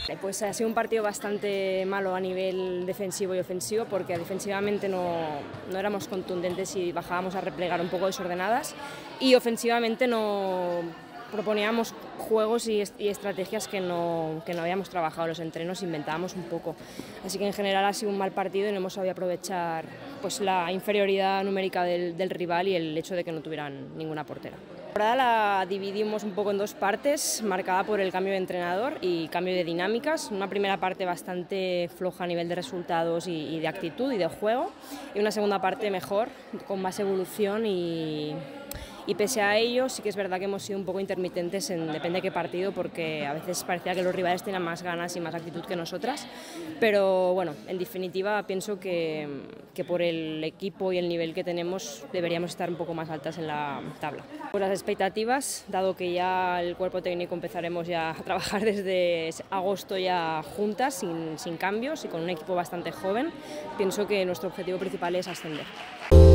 Pues ha sido un partido bastante malo a nivel defensivo y ofensivo, porque defensivamente no éramos contundentes y bajábamos a replegar un poco desordenadas, y ofensivamente no proponíamos juegos y estrategias que no habíamos trabajado en los entrenos, inventábamos un poco. Así que en general ha sido un mal partido y no hemos sabido aprovechar pues, la inferioridad numérica del rival y el hecho de que no tuvieran ninguna portera. La temporada la dividimos un poco en dos partes, marcada por el cambio de entrenador y cambio de dinámicas. Una primera parte bastante floja a nivel de resultados y de actitud y de juego, y una segunda parte mejor, con más evolución y pese a ello sí que es verdad que hemos sido un poco intermitentes depende de qué partido, porque a veces parecía que los rivales tenían más ganas y más actitud que nosotras, pero bueno, en definitiva pienso que por el equipo y el nivel que tenemos deberíamos estar un poco más altas en la tabla. Por las expectativas, dado que ya el cuerpo técnico empezaremos ya a trabajar desde agosto ya juntas, sin cambios y con un equipo bastante joven, pienso que nuestro objetivo principal es ascender.